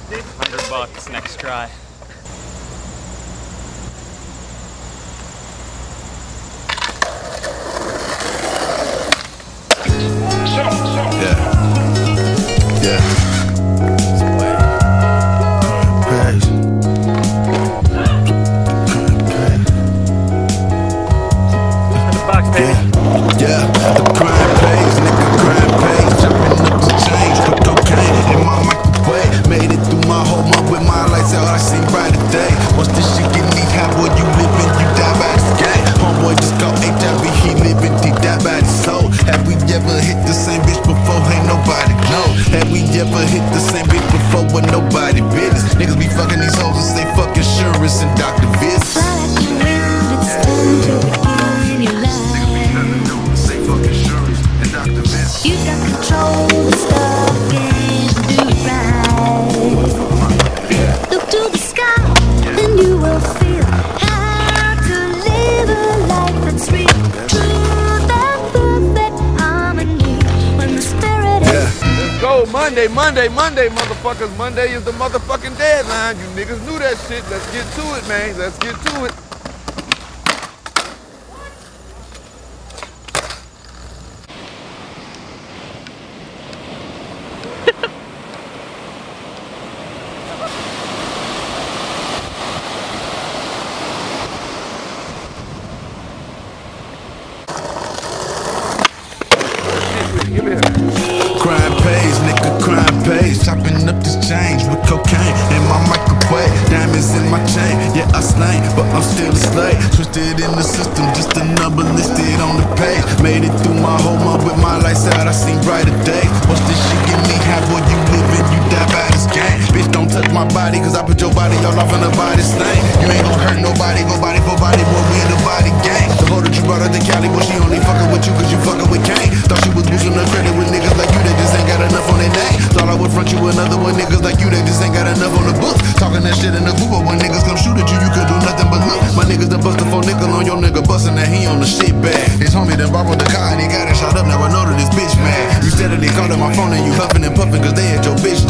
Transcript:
$100 next try. Monday, motherfuckers. Monday is the motherfucking deadline. You niggas knew that shit. Let's get to it, man. Let's get to it. Chopping up this change with cocaine in my microwave. Diamonds in my chain, yeah I slain, but I'm still a slave. Twisted in the system, just a number listed on the page. Made it through my whole month with my lights out, I seen brighter days. What's this shit give me? How boy you living, you die by this game. Bitch don't touch my body, cause I put your body all off in the body stain. You ain't gon' hurt nobody, go body for body, boy we in the body gang. The hoe that you brought out to Cali, boy she only fucking with you cause you fucking with Kane. Thought she was boosting her credit with niggas like you that just ain't got enough on their name. Thought I would front you another one, niggas like you that just ain't got enough on the books. Talking that shit in the group, but when niggas come shoot at you, you could do nothing but look. My niggas done bust a 4 nickel on your nigga, bustin' that he on the shit bag. His homie done borrowed the car and he got it shot up, now I know that this bitch mad. You steadily calling my phone and you huffing and puffing cause they at your bitch